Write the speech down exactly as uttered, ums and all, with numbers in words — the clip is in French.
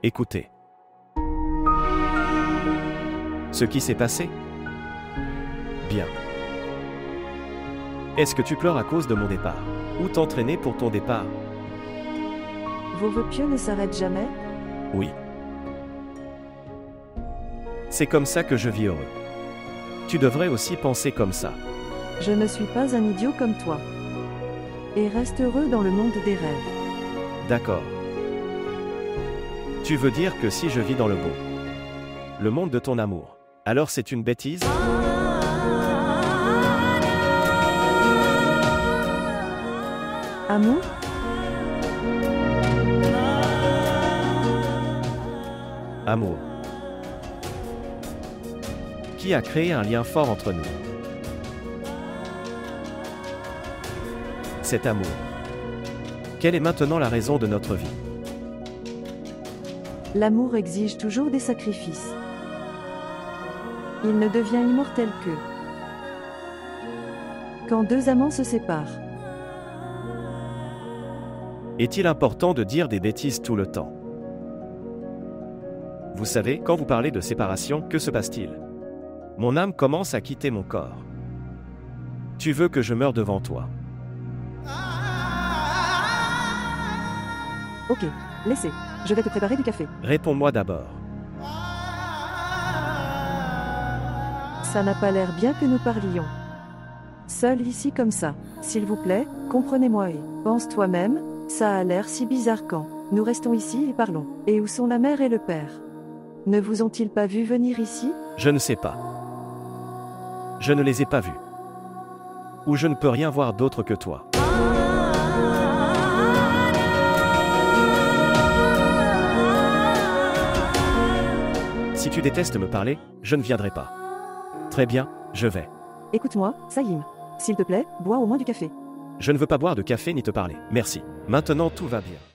Écoutez. Ce qui s'est passé? Bien. Est-ce que tu pleures à cause de mon départ? Ou t'entraîner pour ton départ? Vos vœux pieux ne s'arrêtent jamais? Oui. C'est comme ça que je vis heureux. Tu devrais aussi penser comme ça. Je ne suis pas un idiot comme toi. Et reste heureux dans le monde des rêves. D'accord. Tu veux dire que si je vis dans le beau, le monde de ton amour, alors c'est une bêtise? Amour? Amour. Qui a créé un lien fort entre nous? Cet amour. Quelle est maintenant la raison de notre vie? L'amour exige toujours des sacrifices. Il ne devient immortel que quand deux amants se séparent. Est-il important de dire des bêtises tout le temps? Vous savez, quand vous parlez de séparation, que se passe-t-il? Mon âme commence à quitter mon corps. Tu veux que je meure devant toi? Ok, laissez. Je vais te préparer du café. Réponds-moi d'abord. Ça n'a pas l'air bien que nous parlions. Seul ici comme ça. S'il vous plaît, comprenez-moi et pense toi-même, ça a l'air si bizarre quand nous restons ici et parlons. Et où sont la mère et le père? Ne vous ont-ils pas vu venir ici? Je ne sais pas. Je ne les ai pas vus. Ou je ne peux rien voir d'autre que toi. Si tu détestes me parler, je ne viendrai pas. Très bien, je vais. Écoute-moi, Saïm. S'il te plaît, bois au moins du café. Je ne veux pas boire de café ni te parler. Merci. Maintenant tout va bien.